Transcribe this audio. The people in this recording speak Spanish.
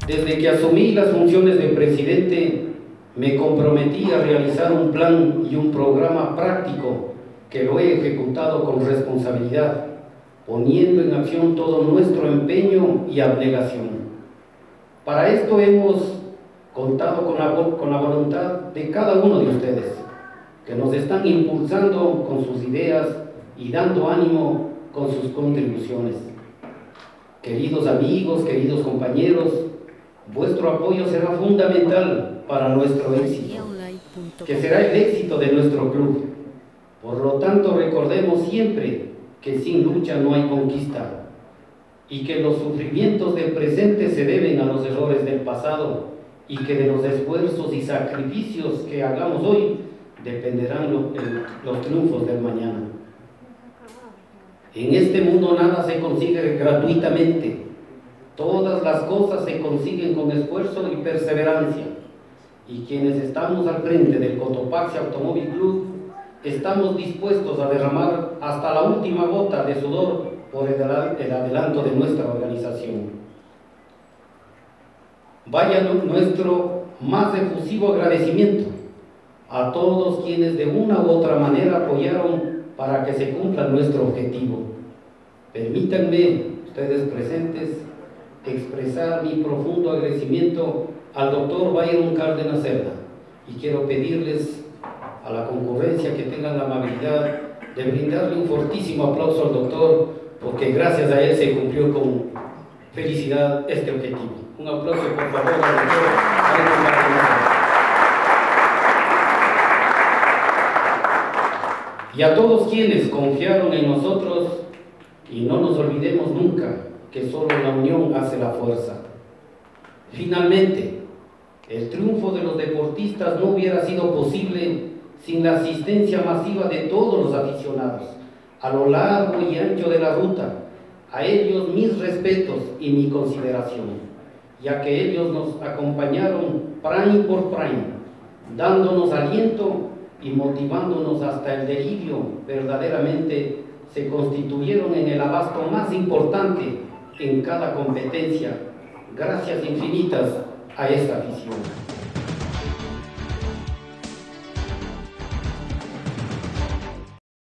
Desde que asumí las funciones de presidente, me comprometí a realizar un plan y un programa práctico que lo he ejecutado con responsabilidad, poniendo en acción todo nuestro empeño y abnegación. Para esto hemos contado con la voluntad de cada uno de ustedes, que nos están impulsando con sus ideas y dando ánimo con sus contribuciones. Queridos amigos, queridos compañeros, vuestro apoyo será fundamental para nuestro éxito, que será el éxito de nuestro club. Por lo tanto, recordemos siempre que sin lucha no hay conquista y que los sufrimientos del presente se deben a los errores del pasado y que de los esfuerzos y sacrificios que hagamos hoy dependerán los triunfos del mañana. En este mundo nada se consigue gratuitamente. Todas las cosas se consiguen con esfuerzo y perseverancia. Y quienes estamos al frente del Cotopaxi Automóvil Club estamos dispuestos a derramar hasta la última gota de sudor por el adelanto de nuestra organización. Vaya nuestro más efusivo agradecimiento a todos quienes de una u otra manera apoyaron para que se cumpla nuestro objetivo. Permítanme, ustedes presentes, expresar mi profundo agradecimiento al doctor Byron Cárdenas Cerda, y quiero pedirles a la concurrencia que tengan la amabilidad de brindarle un fortísimo aplauso al doctor, porque gracias a él se cumplió con felicidad este objetivo. Un aplauso, por favor, al doctor Byron Cárdenas Cerda. Y a todos quienes confiaron en nosotros, y no nos olvidemos nunca que solo la unión hace la fuerza. Finalmente, el triunfo de los deportistas no hubiera sido posible sin la asistencia masiva de todos los aficionados, a lo largo y ancho de la ruta. A ellos mis respetos y mi consideración, ya que ellos nos acompañaron prime por prime, dándonos aliento y motivándonos hasta el delirio. Verdaderamente se constituyeron en el abasto más importante en cada competencia. Gracias infinitas a esta afición.